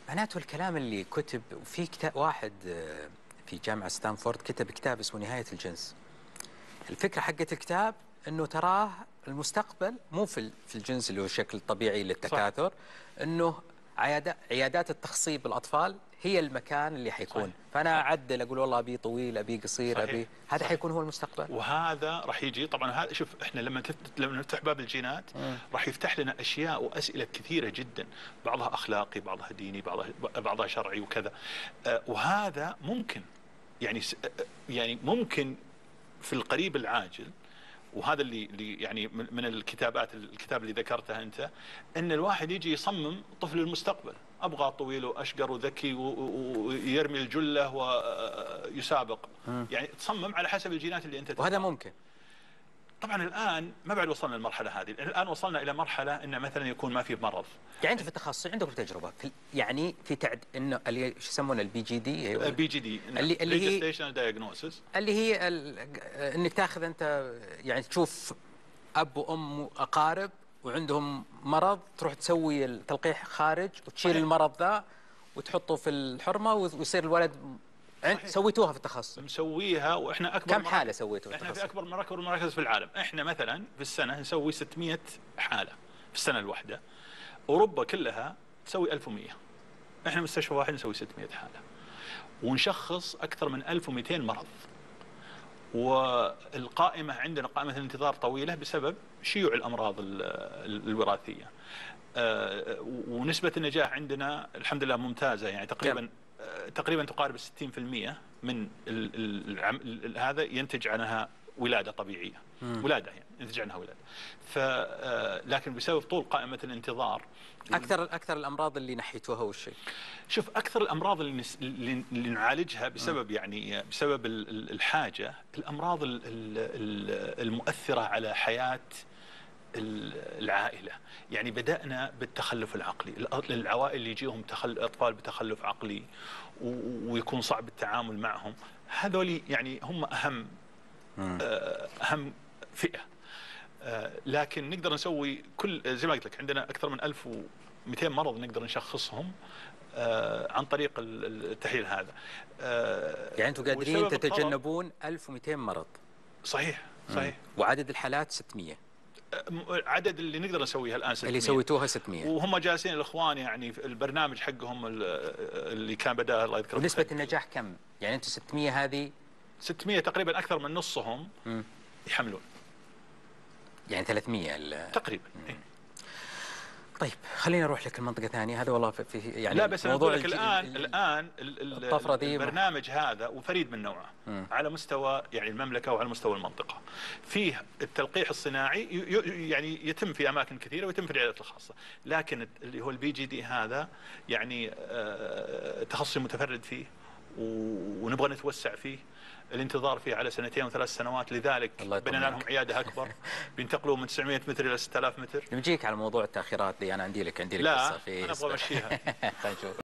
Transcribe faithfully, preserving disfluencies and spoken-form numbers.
معناته الكلام اللي كتب في كتاب واحد في جامعة ستانفورد كتب كتاب اسمه نهاية الجنس. الفكرة حقت الكتاب انه تراه المستقبل مو في في الجنس اللي هو الشكل الطبيعي للتكاثر، انه عيادات عيادات التخصيب الاطفال هي المكان اللي حيكون. صحيح. فانا صحيح. اعدل اقول والله ابي طويل ابي قصير. صحيح. ابي هذا صحيح. حيكون هو المستقبل، وهذا راح يجي طبعا. هذا شوف احنا لما لما نفتح باب الجينات راح يفتح لنا اشياء واسئله كثيره جدا، بعضها اخلاقي بعضها ديني بعضها بعضها شرعي وكذا. آه وهذا ممكن يعني يعني ممكن في القريب العاجل، وهذا اللي اللي يعني من الكتابات الكتاب اللي ذكرته انت، ان الواحد يجي يصمم طفل المستقبل، ابغى طويل واشقر وذكي ويرمي الجله ويسابق. يعني تصمم على حسب الجينات اللي انت تتبع. وهذا ممكن. طبعا الان ما بعد وصلنا للمرحله هذه، الان وصلنا الى مرحله انه مثلا يكون ما في مرض. يعني انت في التخصص عندكم تجربه في يعني في تعد انه اللي شو يسمونه البي جي دي، البي جي دي اللي اللي هي دايجنوسيس، اللي هي انك تاخذ انت يعني تشوف اب وام اقارب وعندهم مرض، تروح تسوي التلقيح خارج وتشيل صحيح. المرض ذا وتحطه في الحرمه ويصير الولد. صحيح. سويتوها في التخصص؟ مسويها. واحنا اكبر كم حاله سويتوها؟ احنا في اكبر من اكبر المراكز في العالم. احنا مثلا في السنه نسوي ستمئة حاله في السنه الواحده. اوروبا كلها تسوي ألف ومئة. احنا مستشفى واحد نسوي ستمئة حاله ونشخص اكثر من ألف ومئتين مرض. والقائمه عندنا قائمه الانتظار طويله بسبب شيوع الامراض الوراثيه. ونسبه النجاح عندنا الحمد لله ممتازه، يعني تقريبا تقريبا تقارب ستين بالمئة من ال ال هذا ينتج عنها ولاده طبيعيه. مم. ولاده يعني ينتج عنها ولاده. ف لكن بسبب طول قائمه الانتظار. اكثر اكثر الامراض اللي نحيتوها وش هي؟ شوف اكثر الامراض اللي, نس... اللي نعالجها بسبب يعني بسبب الحاجه، الامراض المؤثره على حياه العائله. يعني بدانا بالتخلف العقلي، العوائل اللي يجيهم تخل... اطفال بتخلف عقلي ويكون صعب التعامل معهم، هذول يعني هم اهم اهم فئه. لكن نقدر نسوي كل زي ما قلت لك، عندنا اكثر من ألف ومئتين مرض نقدر نشخصهم عن طريق التحليل هذا. يعني انتم قادرين تتجنبون ألف ومئتين مرض؟ صحيح صحيح. مم. وعدد الحالات ستمئة؟ عدد اللي نقدر نسويها الان ستمئة. اللي سويتوها ستمئة وهم جالسين الاخوان يعني البرنامج حقهم اللي كان بداه الله يذكره. ونسبة النجاح كم؟ يعني انتم ستمئة هذه ستمئة تقريبا اكثر من نصهم م. يحملون. يعني ثلاثمئة تقريبا. طيب خلينا نروح لك المنطقة ثانية. هذا والله في يعني لا بس موضوع لك الآن الآن الطفرة دي البرنامج هذا وفريد من نوعه م. على مستوى يعني المملكة وعلى مستوى المنطقة. فيه التلقيح الصناعي يعني يتم في أماكن كثيرة ويتم في العيادات الخاصة، لكن اللي هو البي جي دي هذا يعني تخصصي متفرد فيه ونبغى نتوسع فيه. الانتظار فيه على سنتين وثلاث سنوات، لذلك بنينا لهم عياده اكبر. بينتقلوا من تسعمئة متر الى ستة آلاف متر. نجيك على موضوع التاخيرات دي، انا عندي لك عندي لك لا قصه في انا ابغى امشيها. خلينا نشوف.